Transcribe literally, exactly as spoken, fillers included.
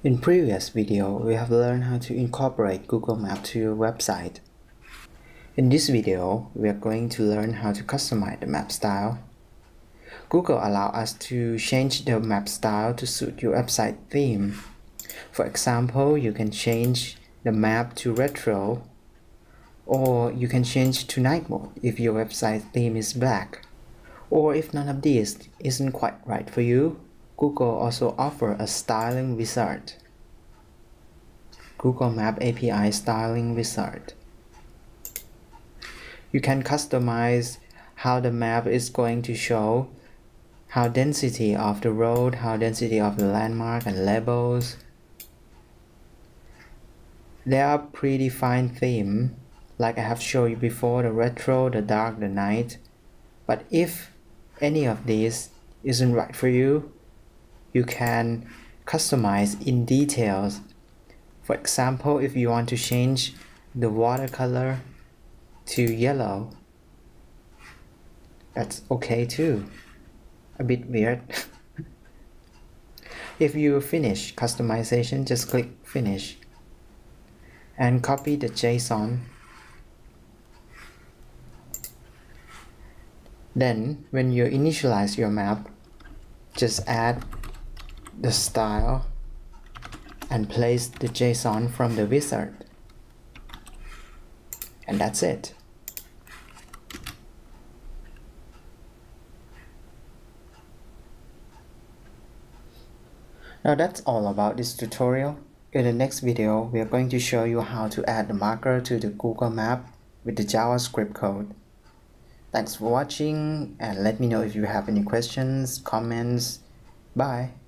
In previous video, we have learned how to incorporate Google Maps to your website. In this video, we are going to learn how to customize the map style. Google allows us to change the map style to suit your website theme. For example, you can change the map to retro, or you can change to night mode if your website theme is black. Or if none of these isn't quite right for you, Google also offers a styling wizard. Google Maps A P I Styling Wizard. You can customize how the map is going to show, how density of the road, how density of the landmark and labels. There are predefined themes, like I have shown you before, the retro, the dark, the night. But if any of these isn't right for you, you can customize in details. For example, if you want to change the watercolor to yellow, that's okay too. A bit weird. If you finish customization, just click finish and copy the JSON. Then when you initialize your map, just add the style and place the JSON from the wizard. And that's it. Now that's all about this tutorial. In the next video, we are going to show you how to add the marker to the Google Map with the JavaScript code. Thanks for watching, and let me know if you have any questions, comments. Bye.